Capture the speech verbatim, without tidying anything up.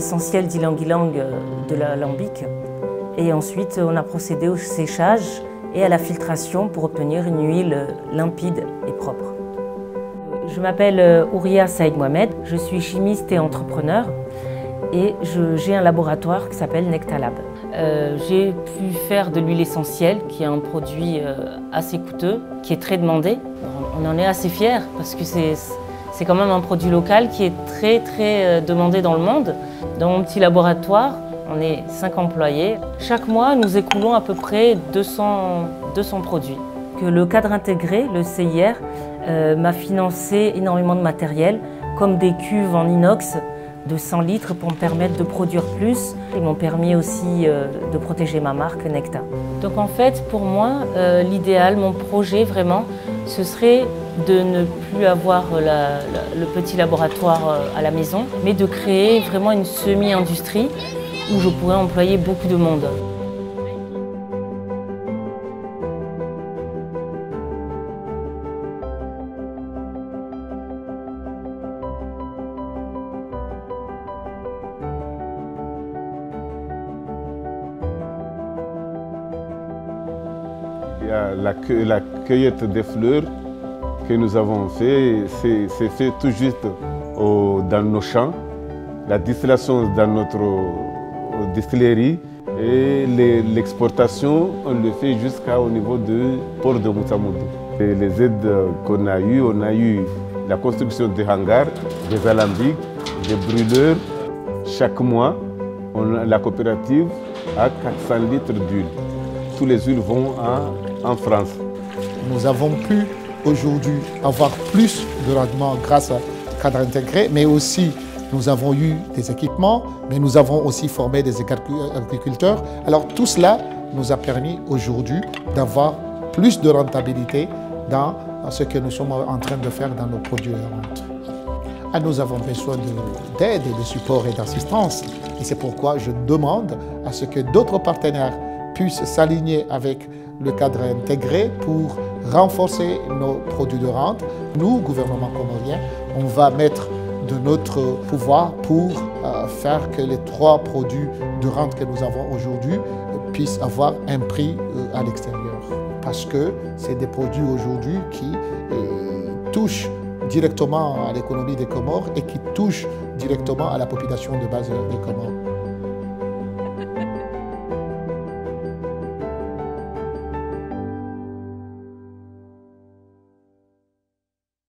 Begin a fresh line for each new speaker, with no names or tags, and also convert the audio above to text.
essentiel d'ylang-ylang de l'alambic. Et ensuite, on a procédé au séchage et à la filtration pour obtenir une huile limpide et propre. Je m'appelle Ouria Saïd Mohamed, je suis chimiste et entrepreneur et j'ai un laboratoire qui s'appelle Nectalab. Euh, j'ai pu faire de l'huile essentielle, qui est un produit euh, assez coûteux, qui est très demandé. On en est assez fiers parce que c'est quand même un produit local qui est très très demandé dans le monde. Dans mon petit laboratoire, on est cinq employés. Chaque mois, nous écoulons à peu près deux cents, deux cents produits. Que le cadre intégré, le C I R, euh, m'a financé énormément de matériel, comme des cuves en inox de cent litres pour me permettre de produire plus. Ils m'ont permis aussi euh, de protéger ma marque Necta. Donc en fait, pour moi, euh, l'idéal, mon projet vraiment, ce serait de ne plus avoir la, la, le petit laboratoire à la maison, mais de créer vraiment une semi-industrie où je pourrais employer beaucoup de monde.
Il y a la, la cueillette des fleurs que nous avons fait, c'est fait tout juste au, dans nos champs, la distillation dans notre distillerie et l'exportation, on le fait jusqu'au niveau du port de Moussamoudou. Et les aides qu'on a eues, on a eu la construction des hangars, des alambics, des brûleurs. Chaque mois, on a, la coopérative a quatre cents litres d'huile. Tous les huiles vont en, en France.
Nous avons pu aujourd'hui avoir plus de rendement grâce à cadre intégré, mais aussi nous avons eu des équipements, mais nous avons aussi formé des agriculteurs. Alors tout cela nous a permis aujourd'hui d'avoir plus de rentabilité dans ce que nous sommes en train de faire dans nos produits de rente. Ah, nous avons besoin d'aide, de, de support et d'assistance. Et c'est pourquoi je demande à ce que d'autres partenaires puissent s'aligner avec le cadre intégré pour renforcer nos produits de rente. Nous, gouvernement comorien, on va mettre de notre pouvoir pour euh, faire que les trois produits de rente que nous avons aujourd'hui euh, puissent avoir un prix euh, à l'extérieur. Parce que c'est des produits aujourd'hui qui euh, touchent directement à l'économie des Comores et qui touchent directement à la population de base des Comores.